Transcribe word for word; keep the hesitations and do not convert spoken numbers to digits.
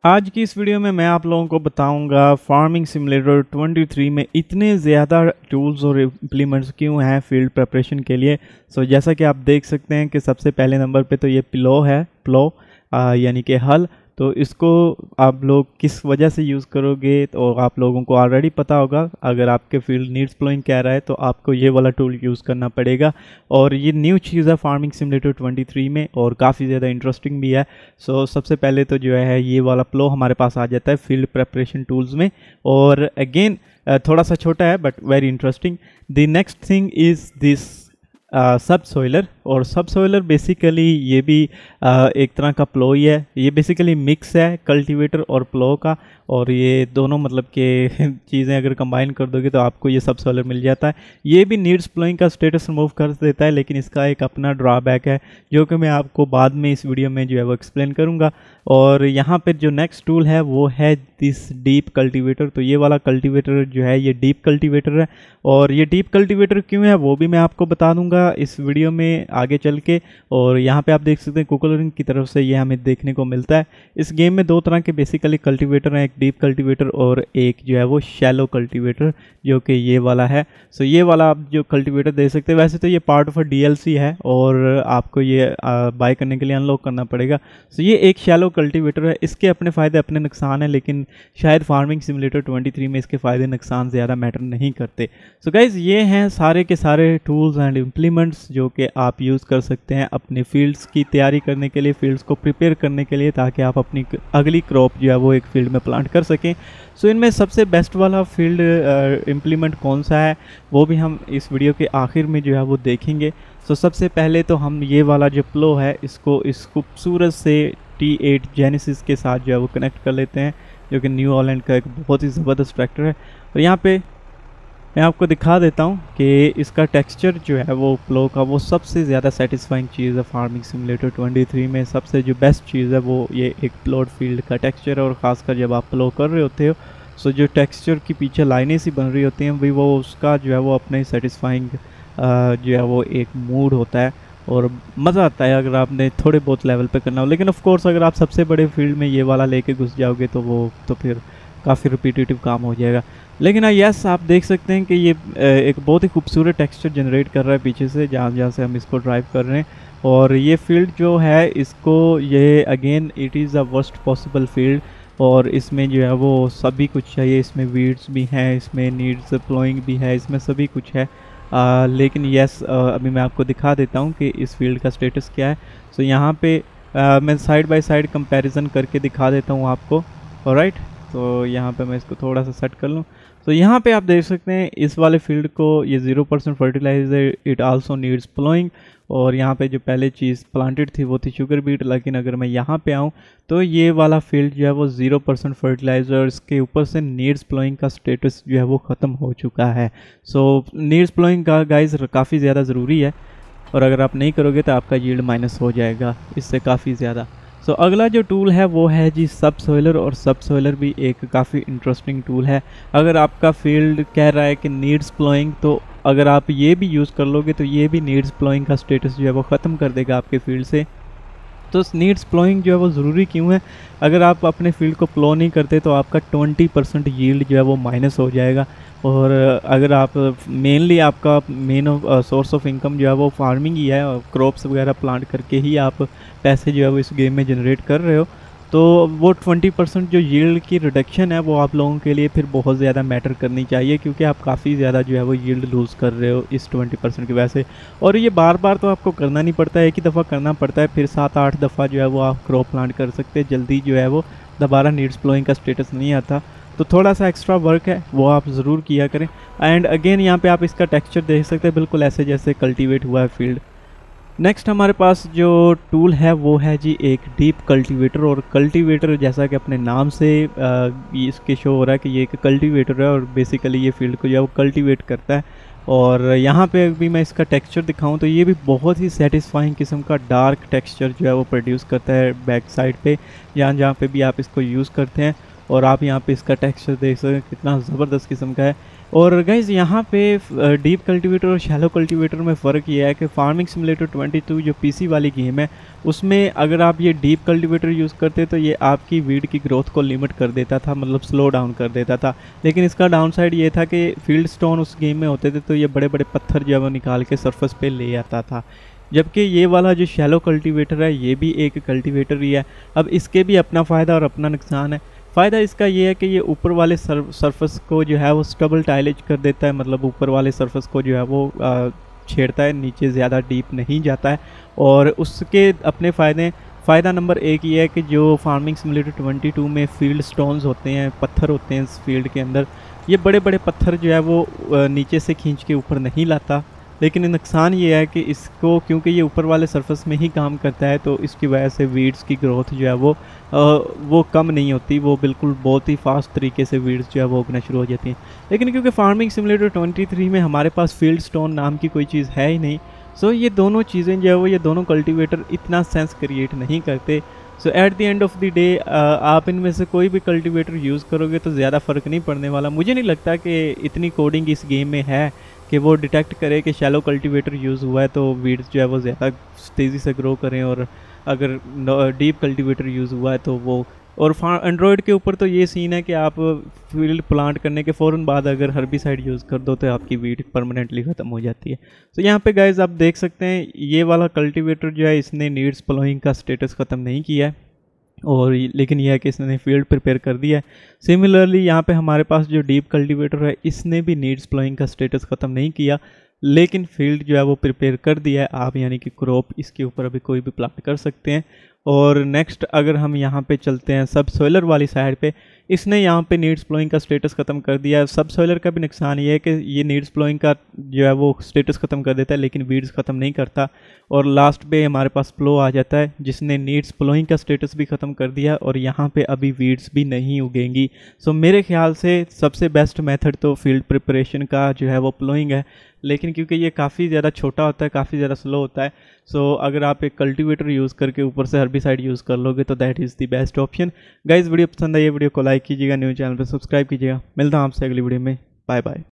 आज की इस वीडियो में मैं आप लोगों को बताऊंगा फार्मिंग सिमुलेटर तेईस में इतने ज़्यादा टूल्स और इम्प्लीमेंट्स क्यों हैं फील्ड प्रिपरेशन के लिए। सो so, जैसा कि आप देख सकते हैं कि सबसे पहले नंबर पे तो ये प्लो है, प्लो यानी कि हल। तो इसको आप लोग किस वजह से यूज़ करोगे तो आप लोगों को ऑलरेडी पता होगा। अगर आपके फील्ड नीड्स प्लोइंग कह रहा है तो आपको ये वाला टूल यूज़ करना पड़ेगा। और ये न्यू चीज़ है फार्मिंग सिमुलेटर तेईस में और काफ़ी ज़्यादा इंटरेस्टिंग भी है। सो so, सबसे पहले तो जो है ये वाला प्लो हमारे पास आ जाता है फील्ड प्रेपरेशन टूल्स में। और अगेन थोड़ा सा छोटा है but very interesting. The next thing is this subsoiler. और सब सॉइलर बेसिकली ये भी uh, एक तरह का प्लो ही है। ये बेसिकली मिक्स है कल्टीवेटर और प्लो का, और ये दोनों मतलब के चीज़ें अगर कंबाइन कर दोगे तो आपको ये सब सॉइलर मिल जाता है। ये भी नीड्स प्लोइंग का स्टेटस रिमूव कर देता है, लेकिन इसका एक अपना ड्रॉबैक है जो कि मैं आपको बाद में इस वीडियो में जो है वो एक्सप्लेन करूँगा। और यहाँ पर जो नेक्स्ट टूल है वो है दिस डीप कल्टीवेटर। तो ये वाला कल्टीवेटर जो है ये डीप कल्टीवेटर है, और ये डीप कल्टीवेटर क्यों है वो भी मैं आपको बता दूंगा इस वीडियो में आगे चल के। और यहाँ पे आप देख सकते हैं कुकलरिंग की तरफ से ये हमें देखने को मिलता है। इस गेम में दो तरह के बेसिकली कल्टीवेटर हैं, एक डीप कल्टीवेटर और एक जो है वो शैलो कल्टीवेटर, जो कि ये वाला है। सो ये वाला आप जो कल्टीवेटर देख सकते हैं, वैसे तो ये पार्ट ऑफ डीएलसी है और आपको ये बाय करने के लिए अनलॉक करना पड़ेगा। सो ये एक शैलो कल्टीवेटर है। इसके अपने फ़ायदे अपने नुकसान हैं, लेकिन शायद फार्मिंग सिमुलेटर तेईस में इसके फ़ायदे नुकसान ज़्यादा मैटर नहीं करते। सो गाइज़ ये हैं सारे के सारे टूल्स एंड इम्प्लीमेंट्स जो कि आप यूज़ कर सकते हैं अपने फील्ड्स की तैयारी करने के लिए, फील्ड्स को प्रिपेयर करने के लिए, ताकि आप अपनी अगली क्रॉप जो है वो एक फील्ड में प्लांट कर सकें। सो इनमें सबसे बेस्ट वाला फील्ड इम्प्लीमेंट कौन सा है वो भी हम इस वीडियो के आखिर में जो है वो देखेंगे। सो सबसे पहले तो हम ये वाला जो प्लो है इसको इस खूबसूरत से टी एट जेनेसिस के साथ जो है वो कनेक्ट कर लेते हैं, जो कि न्यू ऑलैंड का एक बहुत ही ज़बरदस्त ट्रैक्टर है। और यहाँ पे मैं आपको दिखा देता हूँ कि इसका टेक्सचर जो है वो प्लो का वो सबसे ज़्यादा सेटिस्फाइंग चीज़ है फार्मिंग सिमुलेटर तेईस में। सबसे जो बेस्ट चीज़ है वो ये एक प्लॉट फील्ड का टेक्सचर है, और ख़ासकर जब आप प्लो कर रहे होते हो सो जो टेक्सचर की पीछे लाइनें सी बन रही होती हैं भी वो उसका जो है वो अपने सेटिस्फाइंग जो है वो एक मूड होता है और मज़ा आता है अगर आपने थोड़े बहुत लेवल पे करना हो। लेकिन ऑफ कोर्स अगर आप सबसे बड़े फील्ड में ये वाला लेके घुस जाओगे तो वो तो फिर काफ़ी रिपीटेटिव काम हो जाएगा। लेकिन हाँ यस आप देख सकते हैं कि ये एक बहुत ही खूबसूरत टेक्सचर जनरेट कर रहा है पीछे से, जहाँ जहाँ से हम इसको ड्राइव कर रहे हैं। और ये फील्ड जो है इसको ये again it is a worst possible field, और इसमें जो है वो सभी कुछ चाहिए। इसमें वीड्स भी हैं, इसमें नीड्स प्लोइंग भी है, इसमें सभी कुछ है। आ, लेकिन यस अभी मैं आपको दिखा देता हूँ कि इस फील्ड का स्टेटस क्या है। सो यहाँ पे आ, मैं साइड बाय साइड कंपैरिजन करके दिखा देता हूँ आपको। ऑलराइट, तो यहाँ पे मैं इसको थोड़ा सा सेट कर लूँ। तो यहाँ पे आप देख सकते हैं इस वाले फील्ड को ये zero percent fertiliser, it also needs ploughing. और यहाँ पे जो पहले चीज़ प्लांटेड थी वो थी शुगर बीट, लेकिन अगर मैं यहाँ पे आऊँ तो ये वाला फील्ड जो है वो ज़ीरो परसेंट फर्टिलाइजर, इसके ऊपर से नीड्स प्लोइंग का स्टेटस जो है वो ख़त्म हो चुका है। सो नीड्स प्लोइंग का गाइस काफ़ी ज़्यादा ज़रूरी है, और अगर आप नहीं करोगे तो आपका यील्ड माइनस हो जाएगा इससे काफ़ी ज़्यादा। सो so, अगला जो टूल है वो है जी सब सॉइलर। और सब सॉइलर भी एक काफ़ी इंटरेस्टिंग टूल है। अगर आपका फील्ड कह रहा है कि नीड्स प्लोइंग, तो अगर आप ये भी यूज़ कर लोगे तो ये भी नीड्स प्लोइंग का स्टेटस जो है वो ख़त्म कर देगा आपके फील्ड से। तो नीड्स प्लोइंग जो है वो ज़रूरी क्यों है? अगर आप अपने फील्ड को प्लो नहीं करते तो आपका ट्वेंटी परसेंट यील्ड जो है वो माइनस हो जाएगा। और अगर आप मेनली आपका मेन सोर्स ऑफ इनकम जो है वो फार्मिंग ही है, और क्रॉप्स वगैरह प्लांट करके ही आप पैसे जो है वो इस गेम में जनरेट कर रहे हो, तो वो ट्वेंटी परसेंट जो यील्ड की रिडक्शन है वो आप लोगों के लिए फिर बहुत ज़्यादा मैटर करनी चाहिए, क्योंकि आप काफ़ी ज़्यादा जो है वो यील्ड लूज़ कर रहे हो इस ट्वेंटी परसेंट की वजह से। और ये बार बार तो आपको करना नहीं पड़ता है, एक ही दफ़ा करना पड़ता है, फिर सात आठ दफ़ा जो है वो आप क्रॉप प्लांट कर सकते हैं। जल्दी जो है वो दोबारा नीड्स प्लोइंग का स्टेटस नहीं आता, तो थोड़ा सा एक्स्ट्रा वर्क है वो आप ज़रूर किया करें। एंड अगेन यहाँ पे आप इसका टेक्सचर देख सकते हैं, बिल्कुल ऐसे जैसे कल्टीवेट हुआ है फील्ड। नेक्स्ट हमारे पास जो टूल है वो है जी एक डीप कल्टीवेटर। और कल्टीवेटर जैसा कि अपने नाम से आ, इसके शो हो रहा है कि ये एक कल्टीवेटर है, और बेसिकली ये फील्ड को जो है वो कल्टीवेट करता है। और यहाँ पे अभी मैं इसका टेक्सचर दिखाऊं तो ये भी बहुत ही सेटिस्फाइंग किस्म का डार्क टेक्सचर जो है वो प्रोड्यूस करता है बैक साइड पे, जहाँ जहाँ पे भी आप इसको यूज़ करते हैं। और आप यहाँ पे इसका टेक्सचर देख सकते हैं कितना ज़बरदस्त किस्म का है। और गाइज़ यहाँ पे डीप कल्टीवेटर और शैलो कल्टीवेटर में फ़र्क ये है कि फार्मिंग सिमुलेटर ट्वेंटी टू जो पीसी वाली गेम है उसमें अगर आप ये डीप कल्टीवेटर यूज़ करते तो ये आपकी वीड की ग्रोथ को लिमिट कर देता था, मतलब स्लो डाउन कर देता था। लेकिन इसका डाउन साइड ये था कि फील्ड स्टोन उस गेम में होते थे तो ये बड़े बड़े पत्थर जो है वो निकाल के सरफेस पे ले आता था। जबकि ये वाला जो शैलो कल्टीवेटर है ये भी एक कल्टीवेटर ही है। अब इसके भी अपना फ़ायदा और अपना नुकसान है। फ़ायदा इसका ये है कि ये ऊपर वाले सरफेस को जो है वो स्टबल टाइलेज कर देता है, मतलब ऊपर वाले सरफेस को जो है वो छेड़ता है, नीचे ज़्यादा डीप नहीं जाता है। और उसके अपने फ़ायदे फ़ायदा नंबर एक ये है कि जो फार्मिंग सिमुलेटर ट्वेंटी टू में फील्ड स्टोन्स होते हैं, पत्थर होते हैं इस फील्ड के अंदर, ये बड़े बड़े पत्थर जो है वो नीचे से खींच के ऊपर नहीं लाता। लेकिन नुकसान ये है कि इसको क्योंकि ये ऊपर वाले सरफेस में ही काम करता है तो इसकी वजह से वीड्स की ग्रोथ जो है वो आ, वो कम नहीं होती, वो बिल्कुल बहुत ही फास्ट तरीके से वीड्स जो है वो उगना शुरू हो जाती हैं। लेकिन क्योंकि फार्मिंग सिमुलेटर ट्वेंटी थ्री में हमारे पास फील्ड स्टोन नाम की कोई चीज़ है ही नहीं, सो ये दोनों चीज़ें जो है वो ये दोनों कल्टीवेटर इतना सेंस क्रिएट नहीं करते। So at the end of the day आप इनमें से कोई भी कल्टीवेटर यूज़ करोगे तो ज़्यादा फ़र्क नहीं पड़ने वाला। मुझे नहीं लगता कि इतनी कोडिंग इस गेम में है कि वो डिटेक्ट करे कि शैलो कल्टीवेटर यूज़ हुआ है तो वीड्स जो है वो ज़्यादा तेज़ी से ग्रो करें, और अगर डीप कल्टीवेटर यूज़ हुआ है तो वो। और एंड्रॉयड के ऊपर तो ये सीन है कि आप फील्ड प्लांट करने के फ़ौरन बाद अगर हर्बिसाइड यूज़ कर दो तो आपकी वीड परमानेंटली ख़त्म हो जाती है। तो यहाँ पे गाइज आप देख सकते हैं ये वाला कल्टीवेटर जो है इसने नीड्स प्लोइंग का स्टेटस ख़त्म नहीं किया है, और लेकिन यह है कि इसने फील्ड प्रिपेयर कर दिया है। सिमिलरली यहाँ पे हमारे पास जो डीप कल्टीवेटर है इसने भी नीड्स प्लोइंग का स्टेटस ख़त्म नहीं किया, लेकिन फील्ड जो है वो प्रिपेयर कर दिया है। आप यानी कि क्रॉप इसके ऊपर अभी कोई भी प्लांट कर सकते हैं। और नेक्स्ट अगर हम यहाँ पे चलते हैं सब सोइलर वाली साइड पे, इसने यहाँ पे नीड्स प्लोइंग का स्टेटस ख़त्म कर दिया है। सब सोइलर का भी नुकसान ये है कि ये नीड्स प्लोइंग का जो है वो स्टेटस ख़त्म कर देता है लेकिन वीड्स ख़त्म नहीं करता। और लास्ट पे हमारे पास प्लो आ जाता है जिसने नीड्स प्लोइंग का स्टेटस भी ख़त्म कर दिया और यहाँ पे अभी वीड्स भी नहीं उगेंगी। सो मेरे ख्याल से सबसे बेस्ट मेथड तो फील्ड प्रिपरेशन का जो है वो प्लोइंग है, लेकिन क्योंकि ये काफ़ी ज़्यादा छोटा होता है, काफ़ी ज़्यादा स्लो होता है, सो अगर आप एक कल्टीवेटर यूज़ करके ऊपर से हर्बिसाइड यूज़ कर लोगे तो that is the best option. Guys video पसंद आई, वीडियो को लाइक कीजिएगा, न्यू चैनल पर सब्सक्राइब कीजिएगा। मिलता हूँ आपसे अगली वीडियो में, बाय बाय।